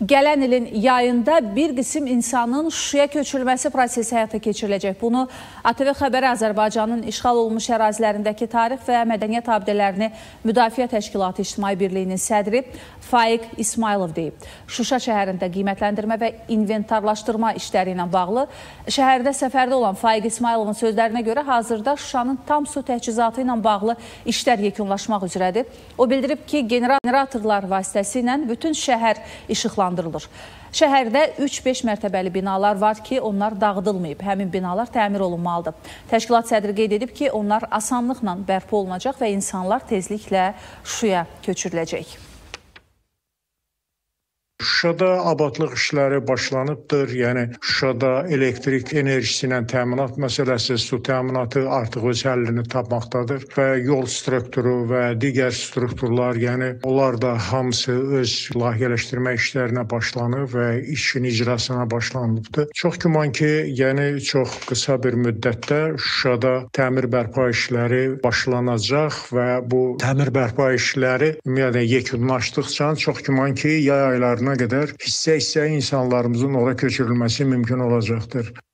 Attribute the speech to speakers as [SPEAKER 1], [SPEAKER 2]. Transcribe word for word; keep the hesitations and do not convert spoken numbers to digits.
[SPEAKER 1] Gələn ilin yayında bir qism insanın Şuşaya köçürülməsi prosesi həyata keçiriləcək. Bunu A T V Xəbəri Azərbaycanın işğal olunmuş ərazilərindəki tarix və mədəniyyət abidələrini Müdafiə Təşkilatı İctimai Birliyinin sədri Faiq İsmailov deyib. Şuşa şəhərində qiymətləndirmə və inventarlaşdırma işləri ilə bağlı şəhərdə səfərdə olan Faiq İsmailovun sözlərinə görə hazırda Şuşanın tam su təchizatı ilə bağlı işlər yekunlaşmaq üzrədir. O bildirib ki, generatorlar vasitəsilə bütün şəhər işıqlandırılır. Şəhərdə üç beş mərtəbəli binalar var ki, onlar dağıdılmayıb. Həmin binalar təmir olunmalıdır. Təşkilat sədri qeyd edib ki, onlar asanlıqla bərpa olunacaq və insanlar tezliklə Şuşaya köçürüləcək.
[SPEAKER 2] Şuşada abadlıq işləri başlanıbdır. Yəni Şuşada elektrik enerjisi ilə təminat məsələsi, su təminatı artıq öz həllini tapmaqdadır və yol strukturu və digər strukturlar, yəni onlar da hamısı öz layihələşdirmə işlərinə başlanıb və işin icrasına başlanılıbdır. Çox güman ki, yəni çox qısa bir müddətdə Şuşada təmir bərpa işləri başlanacaq və bu təmir bərpa işləri ümumiyyətlə yekunlaşdıqca çox güman ki, yay aylarına qədər hissə-hissə insanlarımızın ora köçürülməsi mümkün olacaqdır.